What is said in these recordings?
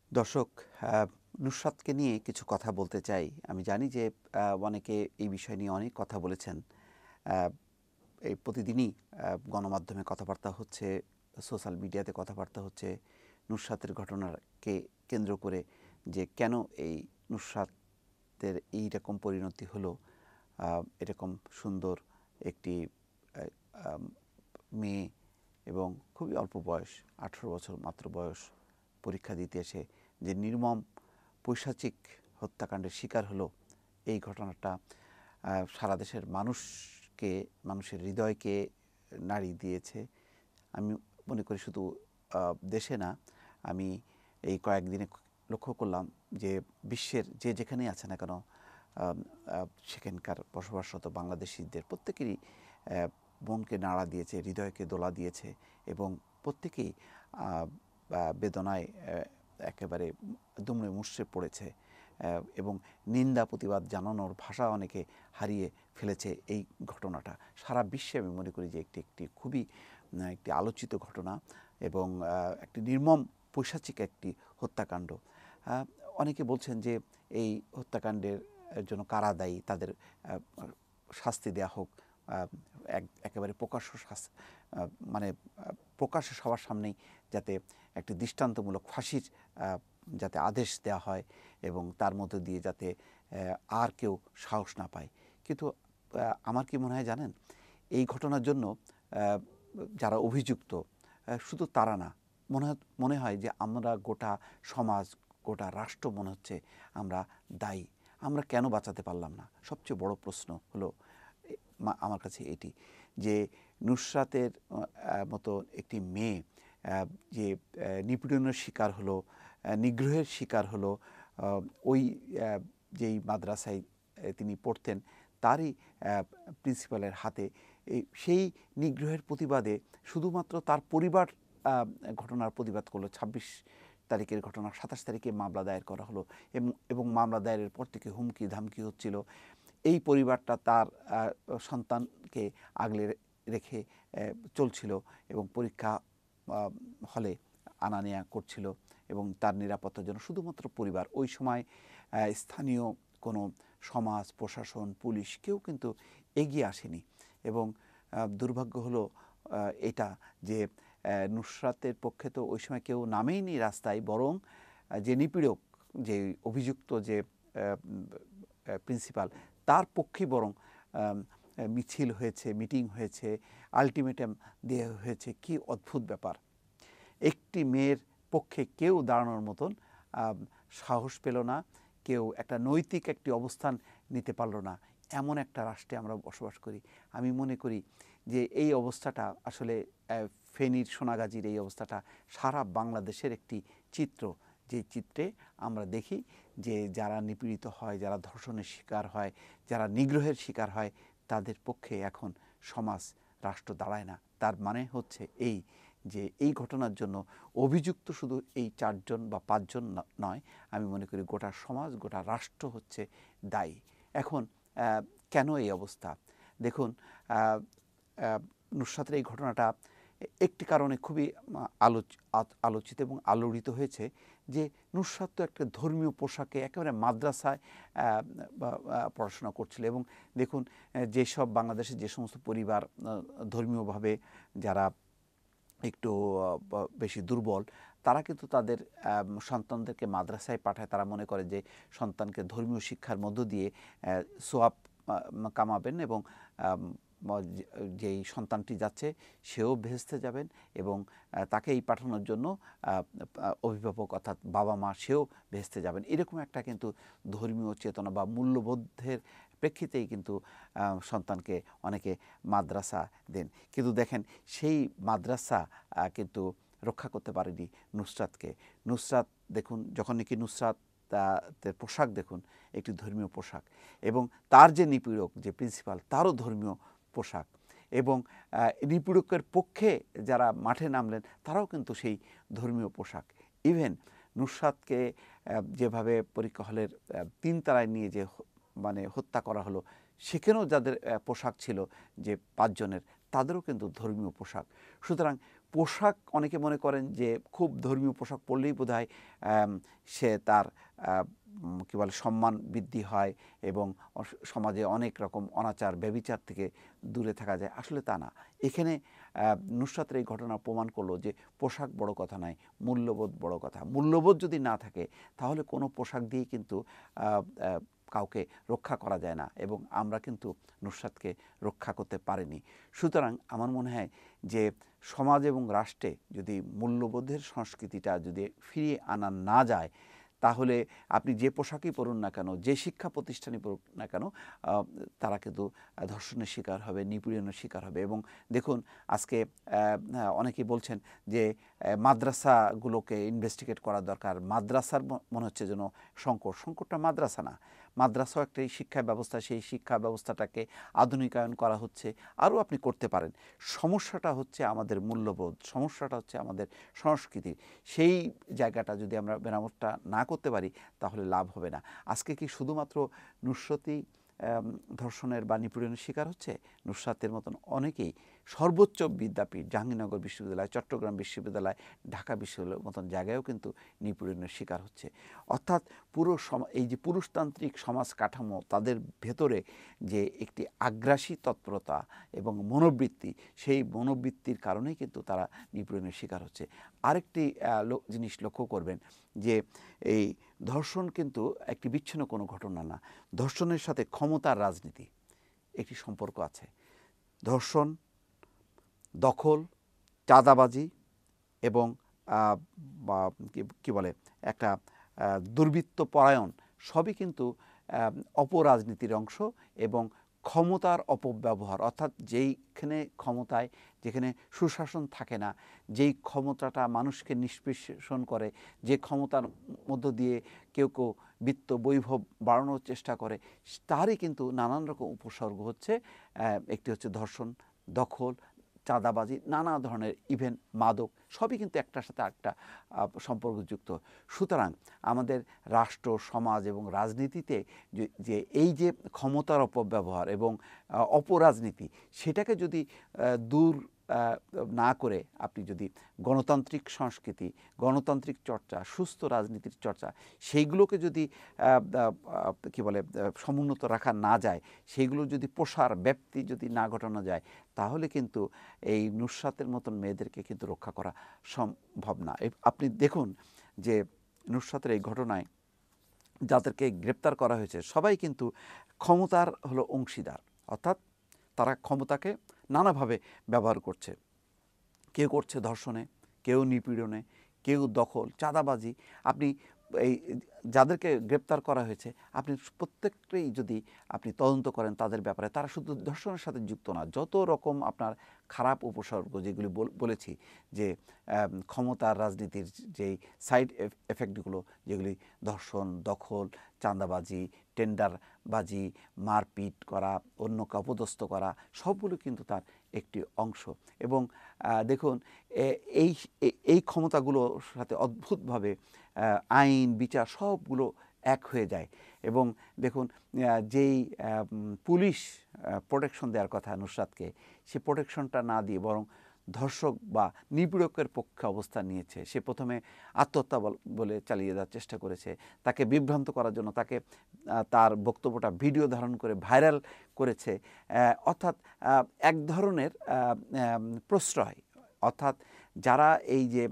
দর্শক, নুসরাতকে নিয়ে কিছু কথা বলতে চাই। আমি জানি যে অনেকে এই বিষয় নিয়ে অনেক কথা বলেছেন। আ এই প্রতিদিনই গণমাধ্যমে কথাবার্তা হচ্ছে, সোশ্যাল মিডিয়াতে কথাবার্তা হচ্ছে নুসরাতের ঘটনাকে কেন্দ্র করে যে কেন এই নুসরাতের এইরকম পরিণতি হলো। এরকম সুন্দর একটি আ আম মেয়ে এবং খুবই অল্প বয়স, ১৮ বছর মাত্র বয়স, পরীক্ষা দিতে এসে যে নির্মম পৈশাচিক হত্যাকাণ্ডের শিকার হলো, এই ঘটনাটা সারা দেশের মানুষের হৃদয়কে নাড়ি দিয়েছে। আমি মনে করি শুধু দেশে না, আমি এই কয়েকদিনে লক্ষ্য করলাম যে বিশ্বের যে যেখানেই আছে না কেন, আম আ সেখানকার বসবাসরত বাংলাদেশিদের প্রত্যেকেরই মনকে নাড়া দিয়েছে, হৃদয়কে দোলা দিয়েছে এবং প্রত্যেকেই আ বেদনায় একেবারে দুমড়ে মুষড়ে পড়েছে এবং নিন্দা প্রতিবাদ জানানোর ভাষা অনেকে হারিয়ে ফেলেছে এই ঘটনাটা। সারা বিশ্বে আমি মনে করি যে একটি খুবই একটি আলোচিত ঘটনা এবং একটি নির্মম পৈশাচিক একটি হত্যাকাণ্ড। আ অনেকে বলছেন যে এই হত্যাকাণ্ডের জন্য কারা দায়ী, তাদের শাস্তি দেয়া হোক। আ একেবারে প্রকাশ্য আ মানে প্রকাশ্যে সবার সামনেই যাতে একটি দৃষ্টান্তমূলক ফাঁসির আ যাতে আদেশ দেওয়া হয় এবং তার মধ্য দিয়ে যাতে আর কেউ সাহস না পায়। কিন্তু আমার কি মনে হয় জানেন? এই ঘটনার জন্য আ যারা অভিযুক্ত শুধু তারা না। মনে হয় যে আমরা গোটা সমাজ, গোটা রাষ্ট্র মনে হচ্ছে আমরা দায়ী। আমরা কেন বাঁচাতে পারলাম না? সবচেয়ে বড় প্রশ্ন হলো এ আমার কাছে এটি যে নুসরাতের মতো একটি মেয়ে যে নিপীড়নের শিকার হলো, নিগ্রহের শিকার হলো, আ ওই যেই মাদ্রাসায় তিনি পড়তেন তারই প্রিন্সিপালের হাতে। সেই নিগ্রহের প্রতিবাদে শুধুমাত্র তার পরিবার আ ঘটনার প্রতিবাদ করল। ২৬ তারিখের ঘটনা, ২৭ তারিখে মামলা দায়ের করা হলো এবং মামলা দায়েরের পর থেকে হুমকি-ধামকি হচ্ছিল। এই পরিবারটা তার সন্তানকে আগলে রেখে চলছিল এবং পরীক্ষা আ হলে আনা-নেয়া করছিল এবং তার নিরাপত্তার জন্য শুধুমাত্র পরিবার। ওই সময় স্থানীয় কোনো সমাজ, প্রশাসন, পুলিশ কেউ কিন্তু এগিয়ে আসেনি এবং দুর্ভাগ্য হলো এটা যে নুসরাতের পক্ষে তো ওই সময় কেউ নামেইনি রাস্তায়, বরং যে নিপীড়ক, যে অভিযুক্ত যে প্রিন্সিপাল, তার পক্ষেই বরং আম মিছিল হয়েছে, মিটিং হয়েছে, আল্টিমেটাম দেয়া হয়েছে। কি অদ্ভুত ব্যাপার! একটি মেয়ের পক্ষে কেউ দাঁড়ানোর মতন আম সাহস পেল না। কেউ একটা নৈতিক একটি অবস্থান নিতে পারল না। এমন একটা রাষ্ট্রে আমরা বসবাস করি। আমি মনে করি যে এই অবস্থাটা আসলে ফেনীর সোনাগাজীর এই অবস্থাটা সারা বাংলাদেশের একটি চিত্র। যে চিত্রে আমরা দেখি যে যারা নিপীড়িত হয়, যারা ধর্ষণের শিকার হয়, যারা নিগ্রহের শিকার হয়, তাদের পক্ষে এখন সমাজ, রাষ্ট্র দাঁড়ায় না। তার মানে হচ্ছে এই যে এই ঘটনার জন্য অভিযুক্ত শুধু এই ৪ জন বা ৫ জন নয়, আমি মনে করি গোটা সমাজ, গোটা রাষ্ট্র হচ্ছে দায়ী। এখন কেন এই অবস্থা? দেখুন, আ আ নুসরাতের এই ঘটনাটা একটি কারণে খুবই আলোচিত এবং আলোড়িত হয়েছে যে নুসরাত তো একটা ধর্মীয় পোশাকে একেবারে মাদ্রাসায় পড়াশোনা করছিল এবং দেখুন, যেসব বাংলাদেশের যে সমস্ত পরিবার ধর্মীয়ভাবে যারা একটু বেশি দুর্বল, তারা কিন্তু তাদের সন্তানদেরকে মাদ্রাসায় পাঠায়। তারা মনে করে যে সন্তানকে ধর্মীয় শিক্ষার মধ্য দিয়ে সোয়াব কামাবেন এবং আম ম যেই সন্তানটি যাচ্ছে সেও বেহেশতে যাবেন এবং তাকেই পাঠানোর জন্য আ আ অভিভাবক অর্থাৎ বাবা-মা সেও বেহেশতে যাবেন। এরকম একটা কিন্তু ধর্মীয় চেতনা বা মূল্যবোধের প্রেক্ষিতেই কিন্তু সন্তানকে অনেকে মাদ্রাসা দেন। কিন্তু দেখেন, সেই মাদ্রাসা কিন্তু রক্ষা করতে পারেনি নুসরাতকে। নুসরাত দেখুন, যখন নাকি নুসরাত তের পোশাক দেখুন, একটি ধর্মীয় পোশাক এবং তার যে নিপীড়ক, যে প্রিন্সিপাল, তারও ধর্মীয় পোশাক এবং নিপীড়কের পক্ষে যারা মাঠে নামলেন তারাও কিন্তু সেই ধর্মীয় পোশাক। ইভেন নুসরাতকে যেভাবে পরীক্ষা হলের ৩ তলায় নিয়ে যে মানে হত্যা করা হলো, সেখানেও যাদের পোশাক ছিল যে ৫ জনের, তাদেরও কিন্তু ধর্মীয় পোশাক। সুতরাং পোশাক অনেকে মনে করেন যে খুব ধর্মীয় পোশাক পরলেই বোধহয় সে তার কী বলে সম্মান বৃদ্ধি হয় এবং সমাজে অনেক রকম অনাচার ব্যভিচার থেকে দূরে থাকা যায়। আসলে তা না। এখানে নুসরাতের এই ঘটনা প্রমাণ করলো যে পোশাক বড় কথা নয়, মূল্যবোধ বড় কথা। মূল্যবোধ যদি না থাকে তাহলে কোনো পোশাক দিয়েই কিন্তু কাউকে রক্ষা করা যায় না, এবং আমরা কিন্তু নুসরাতকে রক্ষা করতে পারিনি। সুতরাং আমার মনে হয় যে সমাজ এবং রাষ্ট্রে যদি মূল্যবোধের সংস্কৃতিটা যদি ফিরিয়ে আনা না যায়, তাহলে আপনি যে পোশাকই পরুন না কেন, যে শিক্ষা প্রতিষ্ঠানই পড়ুক না কেন, তারা কিন্তু ধর্ষণের শিকার হবে, নিপীড়নের শিকার হবে। এবং দেখুন আজকে অনেকেই বলছেন যে মাদ্রাসাগুলোকে ইনভেস্টিগেট করা দরকার। মাদ্রাসার মনে হচ্ছে যেন সংকটটা মাদ্রাসা না, মাদ্রাসাও একটি শিক্ষা ব্যবস্থা, সেই শিক্ষা ব্যবস্থাটাকে আধুনিকায়ন করা হচ্ছে, আরও আপনি করতে পারেন। সমস্যাটা হচ্ছে আমাদের মূল্যবোধ, সমস্যাটা হচ্ছে আমাদের সংস্কৃতি। সেই জায়গাটা যদি আমরা মেরামতটা না করতে পারি তাহলে লাভ হবে না। আজকে কি শুধুমাত্র নুসরতই ধর্ষণের বা নিপীড়নের শিকার হচ্ছে? নুসরাতের মতন অনেকেই সর্বোচ্চ বিদ্যাপীঠ জাহাঙ্গীরনগর বিশ্ববিদ্যালয়, চট্টগ্রাম বিশ্ববিদ্যালয়, ঢাকা বিশ্ববিদ্যালয়ের মতন জায়গায়ও কিন্তু নিপীড়নের শিকার হচ্ছে। অর্থাৎ পুরো এই যে পুরুষতান্ত্রিক সমাজ কাঠামো, তাদের ভেতরে যে একটি আগ্রাসী তৎপরতা এবং মনোবৃত্তি, সেই মনোবৃত্তির কারণেই কিন্তু তারা নিপীড়নের শিকার হচ্ছে। আরেকটি জিনিস লক্ষ্য করবেন যে এই ধর্ষণ কিন্তু একটি বিচ্ছিন্ন কোনো ঘটনা না। ধর্ষণের সাথে ক্ষমতার রাজনীতি একটি সম্পর্ক আছে। ধর্ষণ, দখল, চাঁদাবাজি এবং কি বলে একটা দুর্বৃত্ত পরায়ণ সবই কিন্তু অপরাজনীতির অংশ এবং ক্ষমতার অপব্যবহার। অর্থাৎ যেইখানে ক্ষমতায়, যেখানে সুশাসন থাকে না, যেই ক্ষমতাটা মানুষকে নিষ্পেষণ করে, যে ক্ষমতার মধ্য দিয়ে কেউ কেউ বিত্ত বৈভব বাড়ানোর চেষ্টা করে, তারই কিন্তু নানান রকম উপসর্গ হচ্ছে। একটি হচ্ছে ধর্ষণ, দখল, চাঁদাবাজি, নানা ধরনের ইভেন মাদক, সবই কিন্তু একটার সাথে একটা সম্পর্কযুক্ত। সুতরাং আমাদের রাষ্ট্র, সমাজ এবং রাজনীতিতে যে এই যে ক্ষমতার অপব্যবহার এবং অপরাজনীতি, সেটাকে যদি দূর না করে আপনি যদি গণতান্ত্রিক সংস্কৃতি, গণতান্ত্রিক চর্চা, সুস্থ রাজনীতির চর্চা, সেইগুলোকে যদি কি বলে সমুন্নত রাখা না যায়, সেইগুলো যদি প্রসার ব্যাপ্তি যদি না ঘটানো যায়, তাহলে কিন্তু এই নুসরাতের মতন মেয়েদেরকে কিন্তু রক্ষা করা সম্ভব না। আপনি দেখুন যে নুসরাতের এই ঘটনায় যাদেরকে গ্রেপ্তার করা হয়েছে সবাই কিন্তু ক্ষমতার হলো অংশীদার। অর্থাৎ তারা ক্ষমতাকে নানাভাবে ব্যবহার করছে। কেউ করছে ধর্ষণে, কেউ নিপীড়নে, কেউ দখল, চাঁদাবাজি। আপনি এই যাদেরকে গ্রেপ্তার করা হয়েছে, আপনি প্রত্যেকটাই যদি আপনি তদন্ত করেন তাদের ব্যাপারে, তারা শুধু ধর্ষণের সাথে যুক্ত না, যত রকম আপনার খারাপ উপসর্গ যেগুলি বলেছি, যে ক্ষমতার রাজনীতির যেই সাইড এফেক্টগুলো, যেগুলি ধর্ষণ, দখল, চাঁদাবাজি, টেন্ডারবাজি, মারপিট করা, অন্যকে অপদস্থ করা, সবগুলো কিন্তু তার একটি অংশ। এবং দেখুন এই এই ক্ষমতাগুলোর সাথে অদ্ভুতভাবে আইন, বিচার সবগুলো এক হয়ে যায়। এবং দেখুন যেই পুলিশ প্রোটেকশন দেওয়ার কথা নুসরাতকে, সে প্রোটেকশনটা না দিয়ে বরং ধর্ষক বা নিপীড়কের পক্ষে অবস্থান নিয়েছে। সে প্রথমে আত্মহত্যা বলে চালিয়ে যাওয়ার চেষ্টা করেছে, তাকে বিভ্রান্ত করার জন্য তাকে তার বক্তব্যটা ভিডিও ধারণ করে ভাইরাল করেছে। অর্থাৎ এক ধরনের প্রশ্রয়, অর্থাৎ যারা এই যে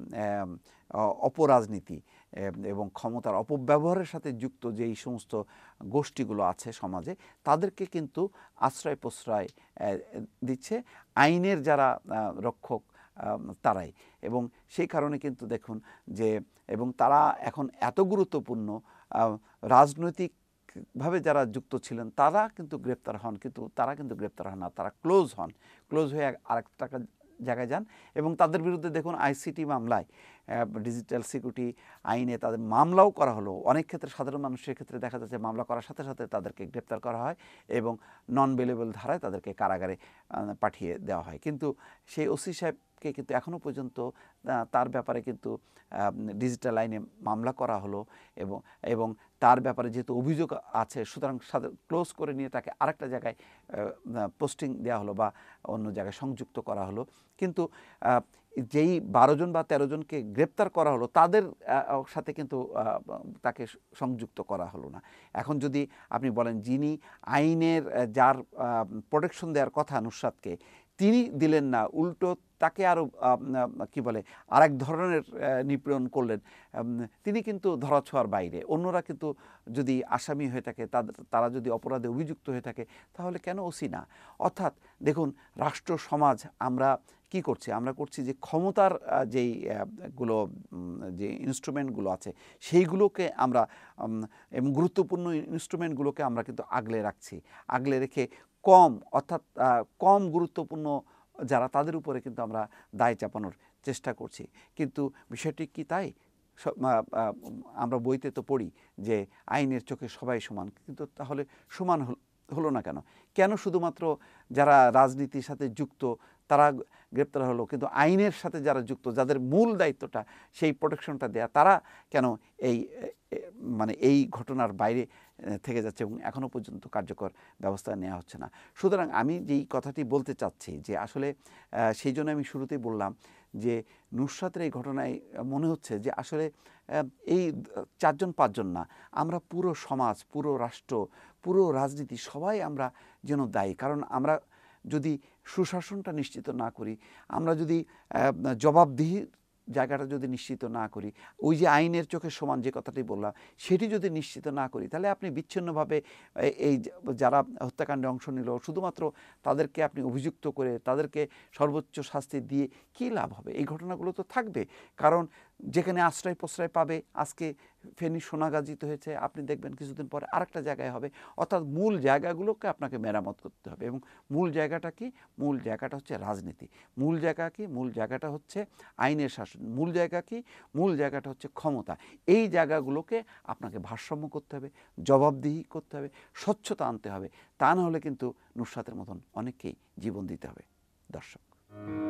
অপরাজনীতি এবং ক্ষমতার অপব্যবহারের সাথে যুক্ত যে এই সমস্ত গোষ্ঠীগুলো আছে সমাজে, তাদেরকে কিন্তু আশ্রয় প্রশ্রয় দিচ্ছে আইনের যারা রক্ষক তারাই। এবং সেই কারণে কিন্তু দেখুন যে, এবং তারা এখন এত গুরুত্বপূর্ণ, রাজনৈতিকভাবে যারা যুক্ত ছিলেন তারা কিন্তু গ্রেপ্তার হন, কিন্তু তারা কিন্তু গ্রেপ্তার হন না, তারা ক্লোজ হয়ে আরেকটা জায়গায় যান। এবং তাদের বিরুদ্ধে দেখুন আইসিটি মামলায়, ডিজিটাল সিকিউরিটি আইনে তাদের মামলাও করা হলো। অনেক ক্ষেত্রে সাধারণ মানুষের ক্ষেত্রে দেখা যাচ্ছে মামলা করার সাথে সাথে তাদেরকে গ্রেপ্তার করা হয় এবং নন বেলেবল ধারায় তাদেরকে কারাগারে পাঠিয়ে দেওয়া হয়। কিন্তু সেই ওসি সাহেবকে কিন্তু এখনও পর্যন্ত তার ব্যাপারে কিন্তু ডিজিটাল আইনে মামলা করা হলো এবং তার ব্যাপারে যেহেতু অভিযোগ আছে, সুতরাং সাথে ক্লোজ করে নিয়ে তাকে আরেকটা জায়গায় পোস্টিং দেওয়া হলো বা অন্য জায়গায় সংযুক্ত করা হলো। কিন্তু যেই 12 জন বা 13 জনকে গ্রেপ্তার করা হলো তাদের সাথে কিন্তু তাকে সংযুক্ত করা হলো না। এখন যদি আপনি বলেন যিনি আইনের যার প্রোটেকশন দেওয়ার কথা নুসরাতকে, তিনি দিলেন না, উল্টো তাকে আরও কী বলে আরেক ধরনের নিপীড়ন করলেন, তিনি কিন্তু ধরাছোঁয়ার বাইরে। অন্যরা কিন্তু যদি আসামি হয়ে থাকে, তারা যদি অপরাধে অভিযুক্ত হয়ে থাকে, তাহলে কেন ওসি না? অর্থাৎ দেখুন, রাষ্ট্র সমাজ আমরা কি করছি? আমরা করছি যে ক্ষমতার যেই গুলো যে ইনস্ট্রুমেন্টগুলো আছে সেইগুলোকে আমরা এবং গুরুত্বপূর্ণ ইনস্ট্রুমেন্টগুলোকে আমরা কিন্তু আগলে রাখছি। আগলে রেখে অর্থাৎ কম গুরুত্বপূর্ণ যারা, তাদের উপরে কিন্তু আমরা দায় চাপানোর চেষ্টা করছি। কিন্তু বিষয়টি কি তাই? আমরা বইতে তো পড়ি যে আইনের চোখে সবাই সমান, কিন্তু তাহলে সমান হলো না কেন? কেন শুধুমাত্র যারা রাজনীতির সাথে যুক্ত তারা গ্রেপ্তার হলো, কিন্তু আইনের সাথে যারা যুক্ত, যাদের মূল দায়িত্বটা সেই প্রোটেকশনটা দেয়া, তারা কেন এই মানে এই ঘটনার বাইরে থেকে যাচ্ছে এবং এখনও পর্যন্ত কার্যকর ব্যবস্থা নেওয়া হচ্ছে না? সুতরাং আমি যেই কথাটি বলতে চাচ্ছি যে আসলে সেই জন্য আমি শুরুতেই বললাম যে নুসরাতের এই ঘটনায় মনে হচ্ছে যে আসলে এই 4 জন 5 জন না, আমরা পুরো সমাজ, পুরো রাষ্ট্র, পুরো রাজনীতি সবাই আমরা যেন দায়ী। কারণ আমরা যদি সুশাসনটা নিশ্চিত না করি, আমরা যদি জবাবদিহির জায়গাটা যদি নিশ্চিত না করি, ওই যে আইনের চোখে সমান যে কথাটি বললাম সেটি যদি নিশ্চিত না করি, তাহলে আপনি বিচ্ছিন্নভাবে এই যারা হত্যাকাণ্ডে অংশ নিল শুধুমাত্র তাদেরকে আপনি অভিযুক্ত করে তাদেরকে সর্বোচ্চ শাস্তি দিয়ে কী লাভ হবে? এই ঘটনাগুলো তো থাকবে। কারণ যেখানে আশ্রয় প্রশ্রয় পাবে, আজকে ফেনী সোনাগাজীতে হয়েছে, আপনি দেখবেন কিছুদিন পরে আরেকটা জায়গায় হবে। অর্থাৎ মূল জায়গাগুলোকে আপনাকে মেরামত করতে হবে। এবং মূল জায়গাটা কি? মূল জায়গাটা হচ্ছে রাজনীতি। মূল জায়গা কি? মূল জায়গাটা হচ্ছে আইনের শাসন। মূল জায়গা কি? মূল জায়গাটা হচ্ছে ক্ষমতা। এই জায়গাগুলোকে আপনাকে ভারসাম্য করতে হবে, জবাবদিহি করতে হবে, স্বচ্ছতা আনতে হবে। তা না হলে কিন্তু নুসরাতের মতন অনেককেই জীবন দিতে হবে। দর্শক।